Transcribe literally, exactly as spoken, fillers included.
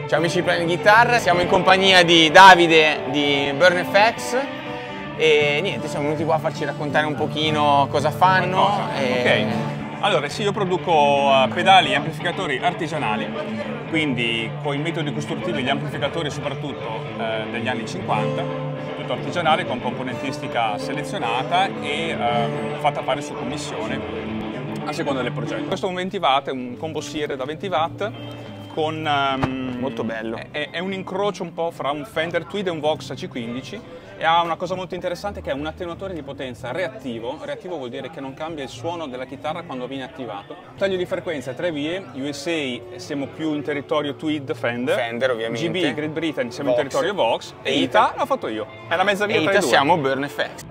Ciao amici di Planet Guitar, siamo in compagnia di Davide di Burn F X e niente, siamo venuti qua a farci raccontare un pochino cosa fanno. E... Ok, allora sì, io produco uh, pedali e amplificatori artigianali, quindi con i metodi costruttivi gli amplificatori soprattutto uh, degli anni cinquanta, tutto artigianale con componentistica selezionata e uh, fatta fare su commissione a seconda del progetto. Questo è un venti watt, è un combo Sire da venti watt. Con, um, molto bello. È, è un incrocio un po' fra un Fender Tweed e un Vox A C quindici e ha una cosa molto interessante che è un attenuatore di potenza reattivo. Reattivo vuol dire che non cambia il suono della chitarra quando viene attivato. Taglio di frequenza tre vie, U S A siamo più in territorio Tweed Fender, Fender ovviamente, G B Great Britain siamo Vox. in territorio Vox e E I T A l'ho fatto io. È la mezza via e tra I T A i due. siamo Burn F X.